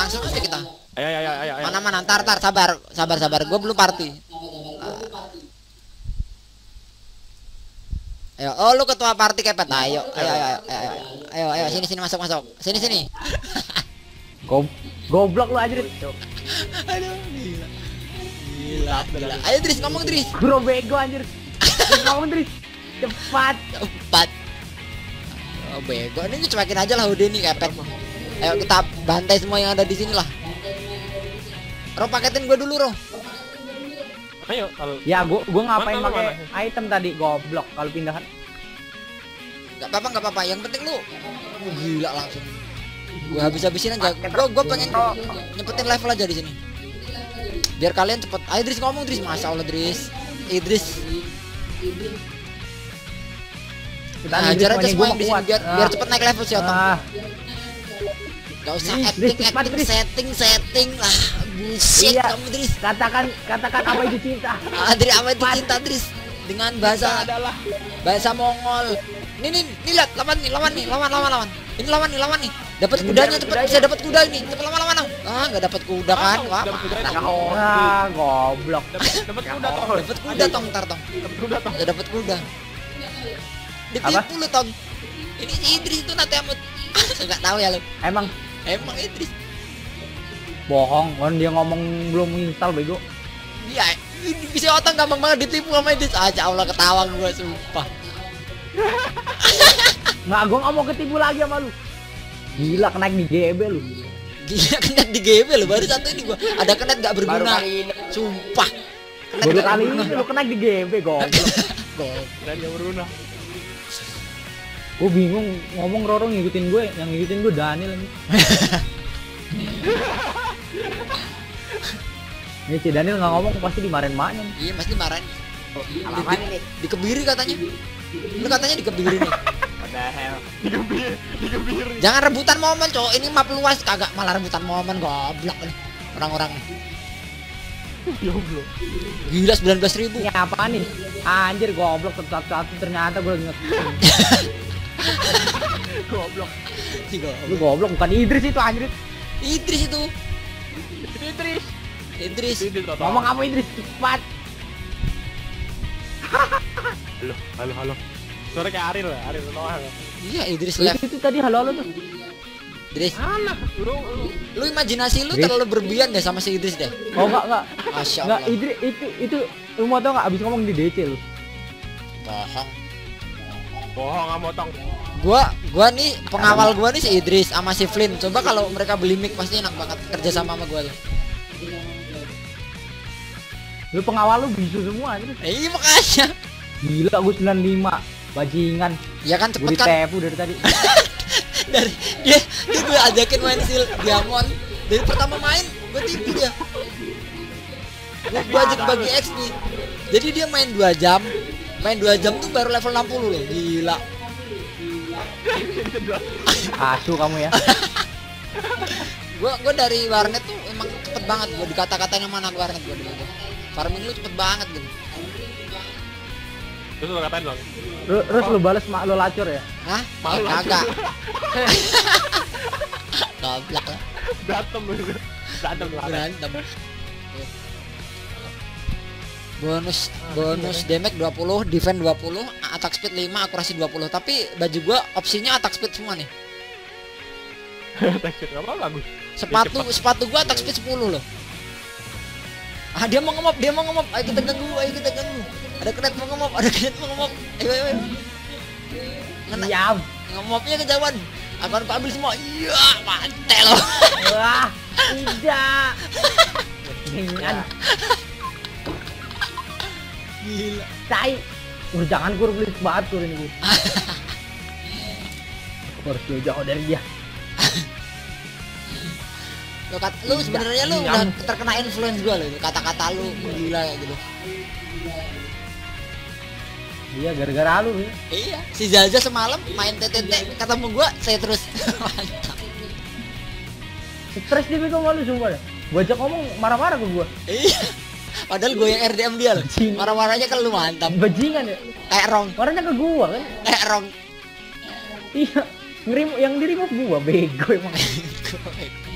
Langsung aja kita. Ayo. Mana ntar sabar. Gue belum party. Ayo, oh lu ketua party kepet. Ayo. Sini masuk. Sini. Goblok lu aja. Aduh, gila. Ayo Dris, ngomong Dris. Bro bego anjir. Ngomong Dris. Cepat. Oh bego, ini cuekin aja lah udah nih kepet. Ayo kita bantai semua yang ada di sini lah. Ro paketin gue dulu, Ro. Ayo, kalau Ya gua ngapain pakai item tadi goblok kalau pindahan. Gak apa-apa. Yang penting lu gila langsung. Gua habis-habisin aja. Gua pengen nyepetin level aja di sini. Biar kalian cepet. Ayo Dris ngomong Dris. Masya Allah Dris. Idris. Kita Ajar aja semua yang di sini biar cepet naik level sih Otong. Gak usah setting lah. Bullshit Iya. kamu Dris. Katakan apa itu cinta. Dris apa itu cinta Dris? Dengan bahasa Mongol. Nih lihat lawan nih. Ini lawan nih. Dapat kudanya cepet, bisa dapat kuda ini. Cepet lawan. Enggak dapat kuda kan? Wah, Goblok. dapat kuda toh. dapat kuda tong, ntar tong. Ya dapat kuda. Ditipu lu tong. Ini si Idris itu nanti amut. Enggak tahu ya lu. Emang Idris. bohong, kan dia ngomong belum install bego. Iya, ini bisa Otong gampang banget ditipu sama Idris. Aja Allah ketawa gua sumpah. Nggak, gua nggak mau ketipu lagi sama lu. Gila kenaik di GB lu. Gila kena di GB lu, baru satu ini gua. Ada kena gak berguna. Sumpah. Baru kali ini lu kenaik di GB goblok. Dan yang berguna. Gue bingung ngomong Roro ngikutin gue, yang ngikutin gue Daniel nih. Ini si Daniel nggak ngomong pasti dimarahin maknya. Iya pasti marahin. Dikebiri katanya. Lu katanya dikebiri nih. Dikebiri. Jangan rebutan momen cowok, ini map luas kagak malah rebutan momen goblok nih orang-orang. Goblok. Gila 19.000. Ini apa nih? Anjir goblok satu-satu ternyata gue inget. Goblok. Lu goblok bukan Idris itu anjir. Idris itu. Idris. Ngomong apa Idris cepat. Halo. Suara kayak Aril Noah. Iya Idris live. Itu tadi halo tuh. Idris. Anak, Lu imajinasi lu terlalu berlebihan deh sama si Idris deh. Oh enggak. Masya Enggak, Allah. Idris itu lu mau tau enggak abis ngomong di DC lu. bohong sama Otong. Gua nih pengawal gua nih si Idris sama si Flynn. Coba kalau mereka beli mic pasti enak banget kerja sama gua tuh. Lu pengawal lu bisu semua anjir. Iya makanya. Gila gue 95 bajingan. Ya kan Gue cepet kan. ditepu dari tadi. Dari dia gue ajakin main sil Diamond. Dari pertama main gue tipu dia. Gue ajak bagi XP. Jadi dia main 2 jam. Main 2 jam tuh baru level 60 loh. Gila. Asu kamu ya. Gua dari warnet tuh emang cepet banget. Gua dikata-katain sama anak warnet gua dulu. Farming lu cepet banget gitu. Terus lo katain dong. Terus lu bales mak lu lacur ya? Hah? Malu Kagak. Goblok lah. Berantem lu. Berantem. Bonus damage 20, defense 20, attack speed 5, akurasi 20. Tapi baju gua opsinya attack speed semua nih. Tekstur apa bagus. Sepatu gua attack speed 10 loh. Ah dia mau ngemop. Ayo kita ganggu. Ada kret mau ngemop. Ayo. Diam. Ngemopnya kejauhan. Akan ambil semua. Iya, mantel loh. Wah, tidak. Dengan Gila. tai. Jangan kur please banget kur ini gue. Harus jauh dari dia. Lu sebenarnya lu udah terkena influence gua loh. Kata-kata lu gila gitu. Iya gara-gara lu ya. Iya, si Zaza semalam main TTT ketemu gua, saya terus mantap. Stres dia bego malu sumpah ya. Gua ajak ngomong marah-marah ke gua. Iya. Padahal gue yang RDM dia loh. Marah-marahnya kan lu mantap. Bajingan ya. Kayak Rong. Marahnya ke gua kan. Kayak Rong. Iya. Yang diri gua bego emang.